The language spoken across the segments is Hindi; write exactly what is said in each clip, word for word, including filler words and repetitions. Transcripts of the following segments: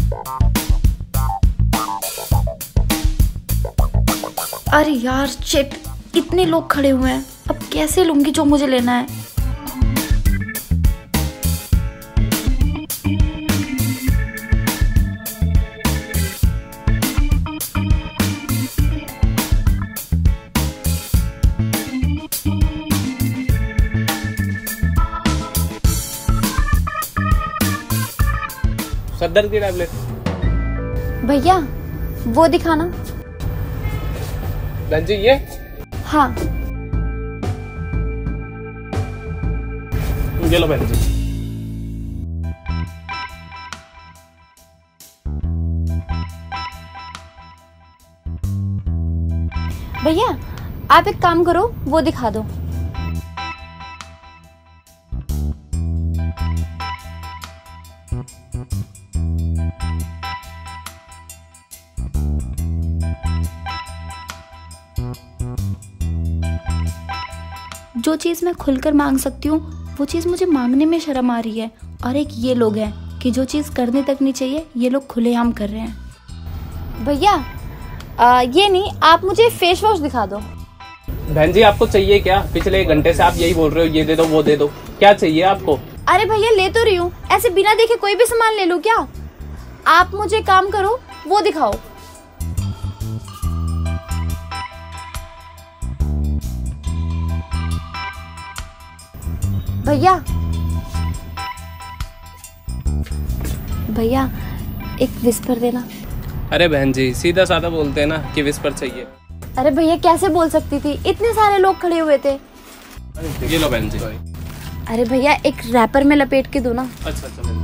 अरे यार शिट, इतने लोग खड़े हुए हैं, अब कैसे लूंगी जो मुझे लेना है। सर दर्द की टैबलेट भैया वो दिखाना। बहन जी ये? हाँ ये लो बहन जी। भैया आप एक काम करो, वो दिखा दो। जो चीज़ मैं खुलकर मांग सकती हूँ वो चीज़ मुझे मांगने में शर्म आ रही है। और एक ये लोग हैं कि जो चीज़ करने तक नहीं चाहिए ये लोग खुलेआम कर रहे हैं। भैया आ, ये नहीं, आप मुझे फेस वॉश दिखा दो। बहन जी आपको चाहिए क्या? पिछले एक घंटे से आप यही बोल रहे हो, ये दे दो वो दे दो, क्या चाहिए आपको? अरे भैया ले तो रही हूँ, ऐसे बिना देखे कोई भी सामान ले लूँ क्या? आप मुझे काम करो, वो दिखाओ। भैया भैया एक विस्पर देना। अरे बहन जी सीधा साधा बोलते हैं ना कि विस्पर चाहिए। अरे भैया कैसे बोल सकती थी, इतने सारे लोग खड़े हुए थे। ये लो बहन जी। अरे भैया एक रैपर में लपेट के दो ना। अच्छा अच्छा बहन जी।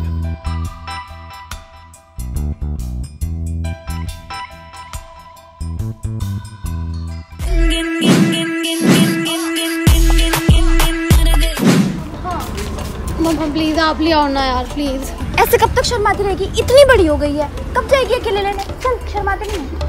मम्मा प्लीज आप ले आओ ना यार प्लीज। ऐसे कब तक शर्माती रहेगी? इतनी बड़ी हो गई है, कब जाएगी अकेले लेने? चल शर्माते नहीं है।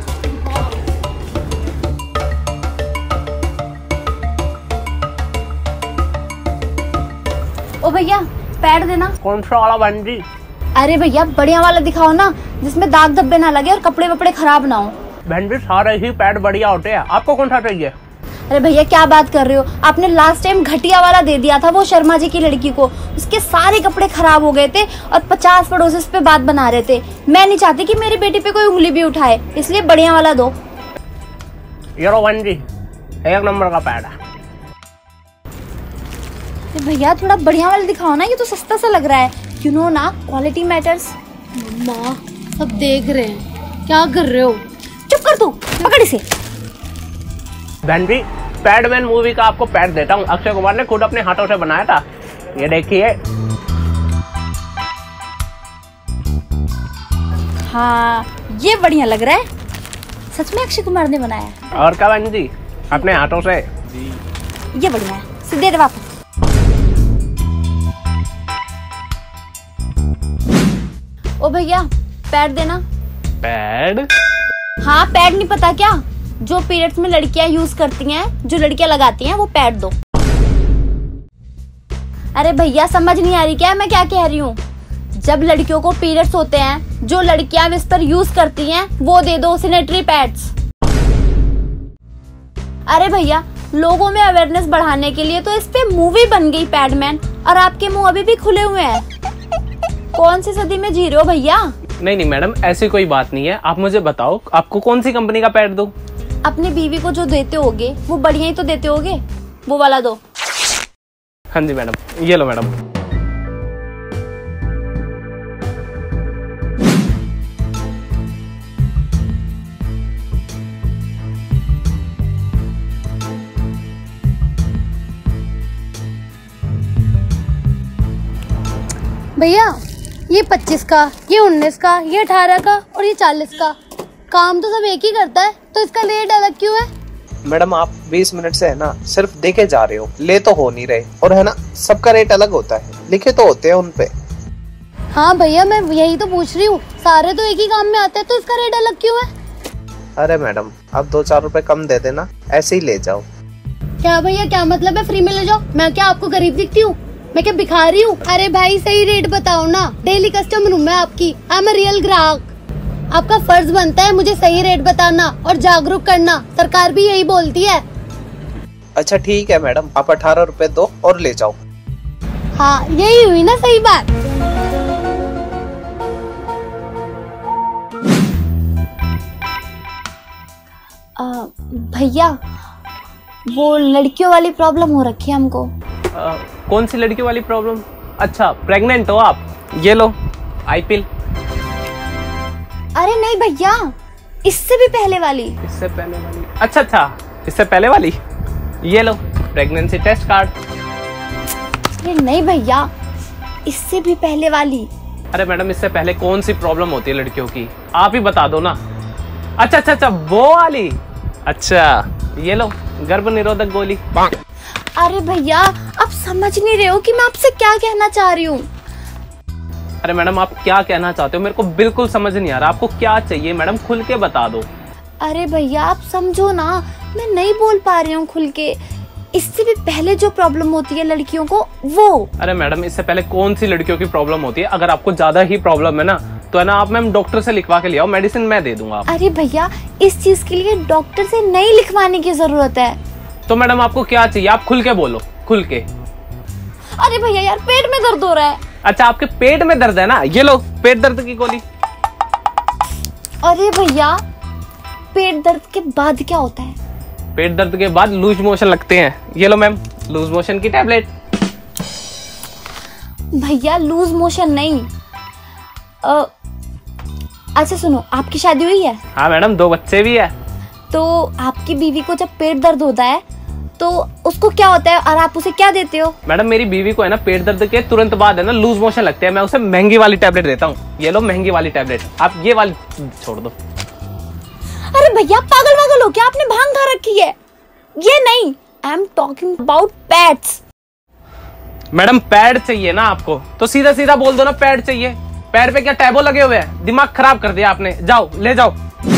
ओ भैया पैड देना। कौन सा वाला बहन जी? अरे भैया बढ़िया वाला दिखाओ ना, जिसमें दाग धब्बे ना लगे और कपड़े वपड़े खराब ना हो। बहन जी सारे ही पैड बढ़िया होते हैं, आपको कौन सा चाहिए? अरे भैया क्या बात कर रहे हो, आपने लास्ट टाइम घटिया वाला दे दिया था वो शर्मा जी की लड़की को, उसके सारे कपड़े खराब हो गए थे और पचास पड़ोसी उस पे बात बना रहे थे। मैं नहीं चाहती कि मेरी बेटी पे कोई उंगली भी उठाए, इसलिए बढ़िया वाला दो। ये लो बहन जी, एक नंबर का पैड है। भैया थोड़ा बढ़िया वाला दिखाओ ना, ये तो सस्ता सा लग रहा है। यू नो ना क्वालिटी मैटर्स। मम्मा सब देख रहे हैं, क्या कर रहे हो? चुप कर तू, पकड़ इसे। बहन जी पैडमैन मूवी का आपको पैड देता हूँ, अक्षय कुमार ने खुद अपने हाथों से बनाया था, ये देखिए। हाँ ये बढ़िया लग रहा है, सच में अक्षय कुमार ने बनाया है। और क्या बहन जी, अपने हाथों से जी। ये बढ़िया है, सीधे दे वापस। ओ भैया पैड देना। पैड? हाँ पैड नहीं पता क्या, जो पीरियड्स में लड़कियां यूज करती हैं, जो लड़कियां लगाती हैं, वो पैड दो। अरे भैया समझ नहीं आ रही क्या मैं क्या कह रही हूँ? जब लड़कियों को पीरियड्स होते हैं, जो लड़कियां बिस्तर यूज करती हैं, वो दे दो सैनिटरी पैड्स। अरे भैया लोगों में अवेयरनेस बढ़ाने के लिए तो इस पे मूवी बन गई पैडमैन, और आपके मुंह अभी भी खुले हुए हैं। कौन सी सदी में जी रहे हो भैया? नहीं नहीं मैडम ऐसी कोई बात नहीं है, आप मुझे बताओ आपको कौन सी कंपनी का पैड दूं? अपनी बीवी को जो देते होगे वो बढ़िया ही तो देते होगे, वो वाला दो। हाँ जी मैडम, ये लो मैडम। भैया ये पच्चीस का, ये उन्नीस का, ये अठारह का और ये चालीस का, काम तो सब एक ही करता है, तो इसका रेट अलग क्यों है? मैडम आप बीस मिनट से है ना सिर्फ देखे जा रहे हो, ले तो हो नहीं रहे, और है ना सबका रेट अलग होता है, लिखे तो होते हैं उनपे। हाँ भैया मैं यही तो पूछ रही हूँ, सारे तो एक ही काम में आते हैं, तो इसका रेट अलग क्यों है? अरे मैडम आप दो चार रुपए कम दे देना, ऐसे ही ले जाओ। क्या भैया क्या मतलब है फ्री में ले जाओ? मैं क्या आपको गरीब दिखती हूँ? मैं क्या भिखारी हूँ? अरे भाई सही रेट बताओ ना, डेली कस्टमर हूँ मैं आपकी, आई एम अ रियल ग्राहक। आपका फर्ज बनता है मुझे सही रेट बताना और जागरूक करना, सरकार भी यही बोलती है। अच्छा ठीक है मैडम, आप अठारह रुपए दो और ले जाओ। हाँ यही हुई ना सही बात। भैया वो लड़कियों वाली प्रॉब्लम हो रखी है हमको। आ, कौन सी लड़कियों वाली प्रॉब्लम? अच्छा प्रेग्नेंट हो आप? ये लो आई पिल। अरे नहीं भैया, इससे भी पहले वाली। इससे पहले वाली? अच्छा अच्छा, इससे पहले वाली। ये लो प्रेगनेंसी टेस्ट कार्ड। अरे नहीं भैया, इससे भी पहले वाली। अरे मैडम इससे पहले कौन सी प्रॉब्लम होती है लड़कियों की, आप ही बता दो ना। अच्छा अच्छा अच्छा वो वाली। अच्छा ये लो गर्भ निरोधक गोली। अरे भैया आप समझ नहीं रहे हो कि मैं आपसे क्या कहना चाह रही हूँ। अरे मैडम आप क्या कहना चाहते हो मेरे को बिल्कुल समझ नहीं आ रहा। आपको क्या चाहिए मैडम, खुल के बता दो। अरे भैया आप समझो ना, मैं नहीं बोल पा रही हूँ खुल के। इससे भी पहले जो प्रॉब्लम होती है लड़कियों को वो। अरे मैडम इससे पहले कौन सी लड़कियों की प्रॉब्लम होती है? अगर आपको ज्यादा ही प्रॉब्लम है ना तो है ना आप मैम डॉक्टर से लिखवा के ले आओ, मेडिसिन मैं दे दूंगा। अरे भैया इस चीज के लिए डॉक्टर से नहीं लिखवाने की जरूरत है। तो मैडम आपको क्या चाहिए, आप खुल के बोलो, खुल के। अरे भैया यार पेट में दर्द हो रहा है। अच्छा आपके पेट में दर्द है ना, ये लो पेट दर्द की गोली। अरे भैया पेट दर्द के बाद क्या होता है? पेट दर्द के बाद लूज मोशन लगते हैं, ये लो मैम लूज मोशन की टैबलेट। भैया लूज मोशन नहीं। आ, अच्छा सुनो, आपकी शादी हुई है? हाँ मैडम दो बच्चे भी है। तो आपकी बीवी को जब पेट दर्द होता है तो उसको क्या होता है और आप उसे क्या देते हो? मैडम मेरी बीवी को है ना पेट दर्द के तुरंत बाद है ना लूज मोशन लगते हैं, मैं उसे महंगी वाली टैबलेट देता हूँ। ये लो महंगी वाली टैबलेट, आप ये वाली छोड़ दो। अरे भैया पागल वागल हो क्या? आपने भांग खा रखी है? ये नहीं, I am talking about pads. Madam pad चाहिए ना आपको तो सीधा सीधा बोल दो ना पैड चाहिए। पैड पे क्या टैबो लगे हुए हैं? दिमाग खराब कर दिया आपने। जाओ ले जाओ।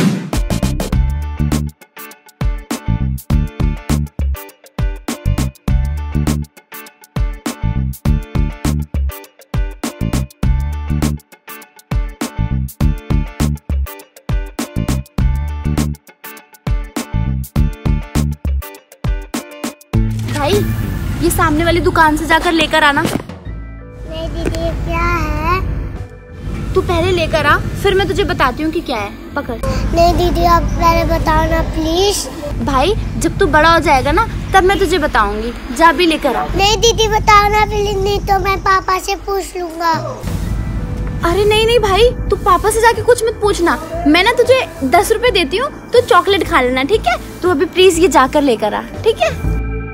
भाई ये सामने वाली दुकान से जाकर लेकर आना। नहीं दीदी ये क्या है? तू पहले लेकर आ, फिर मैं तुझे बताती हूँ कि क्या है। पकड़। नहीं दीदी आप पहले बताओ ना प्लीज। भाई जब तू बड़ा हो जाएगा ना तब मैं तुझे बताऊंगी, जा भी लेकर आ। नहीं दीदी बताओ ना प्लीज, नहीं तो मैं पापा से पूछ लूंगा। अरे नहीं नहीं भाई, तू पापा से जाके कुछ मत पूछना। मैं ना तुझे दस रुपए देती हूँ, तू चॉकलेट खा लेना, ठीक है? तू अभी प्लीज ये जाकर लेकर आ, ठीक है?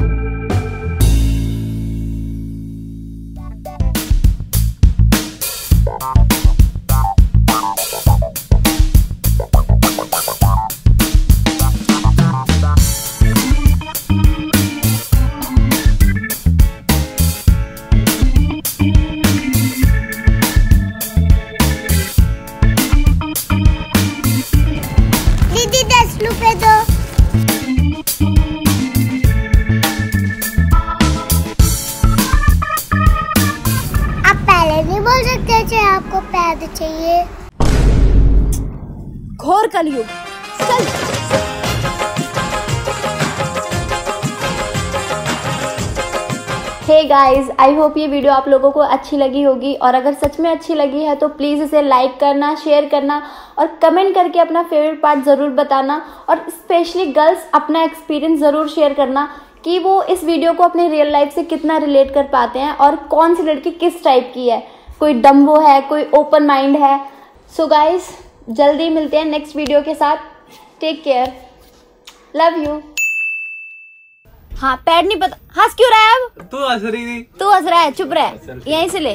दीदी दस रुपए दो। आप पहले नहीं बोल सकते थे आपको पैद चाहिए? घोर कलयुग। चल। हे गाइस, आई होप ये वीडियो आप लोगों को अच्छी लगी होगी, और अगर सच में अच्छी लगी है तो प्लीज़ इसे लाइक करना, शेयर करना और कमेंट करके अपना फेवरेट पार्ट ज़रूर बताना। और स्पेशली गर्ल्स अपना एक्सपीरियंस ज़रूर शेयर करना कि वो इस वीडियो को अपने रियल लाइफ से कितना रिलेट कर पाते हैं और कौन सी लड़की किस टाइप की है, कोई डम्बो है, कोई ओपन माइंड है। सो गाइस जल्दी मिलते हैं नेक्स्ट वीडियो के साथ। Take care, love you. हाँ पैड नहीं पता, हंस क्यों रहा है? अब तू हंस रही थी। तू हंस रहा है, चुप रह। यहीं से ले,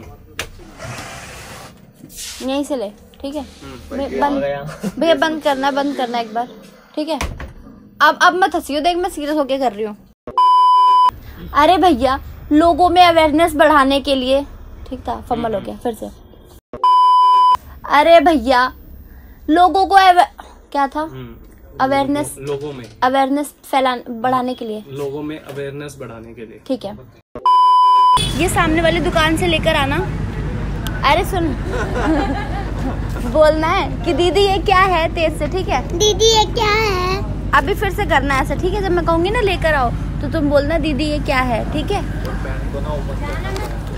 यहीं से ले, ठीक है? बंद भैया, बंद करना, बंद करना एक बार, ठीक है? अब अब मत हंसियो, देख मैं सीरियस होके कर रही हूँ। अरे भैया लोगों में अवेयरनेस बढ़ाने के लिए, ठीक था? फम्बल हो गया फिर से। अरे भैया लोगों को क्या था? अवेयरनेस, लोगों में अवेयरनेस फैला बढ़ाने के लिए, लोगों में अवेयरनेस बढ़ाने के लिए, ठीक है? ये सामने वाली दुकान से लेकर आना। अरे सुन बोलना है कि दीदी ये क्या है तेज से, ठीक है? दीदी ये क्या है? अभी फिर से करना है ऐसा, ठीक है? जब मैं कहूँगी ना लेकर आओ तो तुम बोलना दीदी ये क्या है, ठीक है?